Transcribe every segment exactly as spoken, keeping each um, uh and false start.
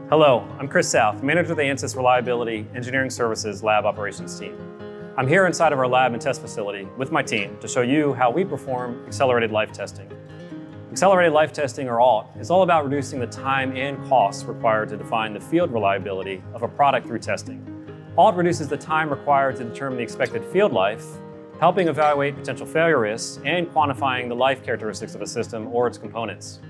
Hello, I'm Chris South, manager of the ANSYS Reliability Engineering Services Lab Operations team. I'm here inside of our lab and test facility with my team to show you how we perform accelerated life testing. Accelerated life testing, or A L T, is all about reducing the time and costs required to define the field reliability of a product through testing. A L T reduces the time required to determine the expected field life, helping evaluate potential failure risks and quantifying the life characteristics of a system or its components.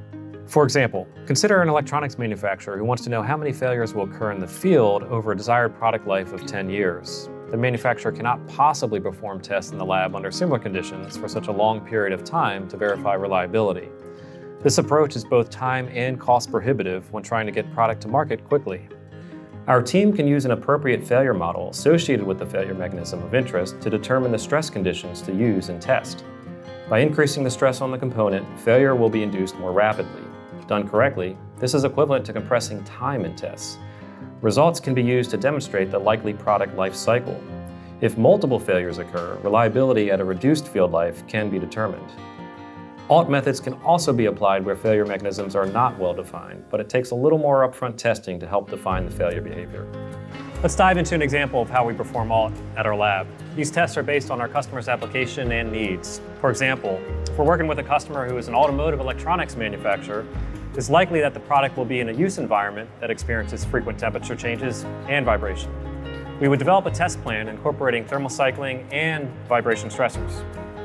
For example, consider an electronics manufacturer who wants to know how many failures will occur in the field over a desired product life of ten years. The manufacturer cannot possibly perform tests in the lab under similar conditions for such a long period of time to verify reliability. This approach is both time and cost prohibitive when trying to get product to market quickly. Our team can use an appropriate failure model associated with the failure mechanism of interest to determine the stress conditions to use and test. By increasing the stress on the component, failure will be induced more rapidly. Done correctly, this is equivalent to compressing time in tests. Results can be used to demonstrate the likely product life cycle. If multiple failures occur, reliability at a reduced field life can be determined. A L T methods can also be applied where failure mechanisms are not well defined, but it takes a little more upfront testing to help define the failure behavior. Let's dive into an example of how we perform A L T at our lab. These tests are based on our customer's application and needs. For example, if we're working with a customer who is an automotive electronics manufacturer, it's likely that the product will be in a use environment that experiences frequent temperature changes and vibration. We would develop a test plan incorporating thermal cycling and vibration stressors.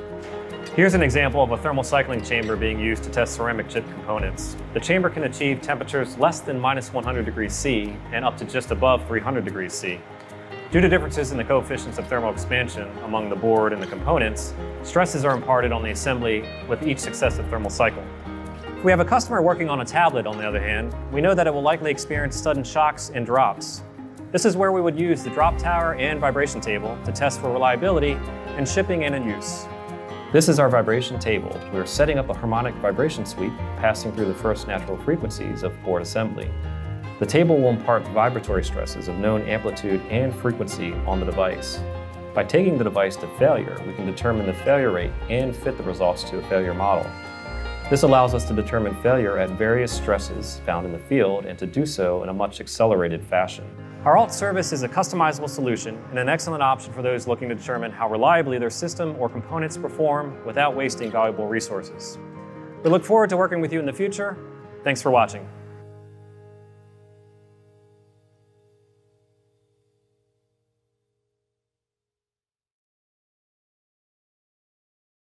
Here's an example of a thermal cycling chamber being used to test ceramic chip components. The chamber can achieve temperatures less than minus one hundred degrees C and up to just above three hundred degrees C. Due to differences in the coefficients of thermal expansion among the board and the components, stresses are imparted on the assembly with each successive thermal cycle. If we have a customer working on a tablet, on the other hand, we know that it will likely experience sudden shocks and drops. This is where we would use the drop tower and vibration table to test for reliability in shipping and in use. This is our vibration table. We're setting up a harmonic vibration sweep passing through the first natural frequencies of board assembly. The table will impart vibratory stresses of known amplitude and frequency on the device. By taking the device to failure, we can determine the failure rate and fit the results to a failure model. This allows us to determine failure at various stresses found in the field and to do so in a much accelerated fashion. Our A L T service is a customizable solution and an excellent option for those looking to determine how reliably their system or components perform without wasting valuable resources. We look forward to working with you in the future. Thanks for watching.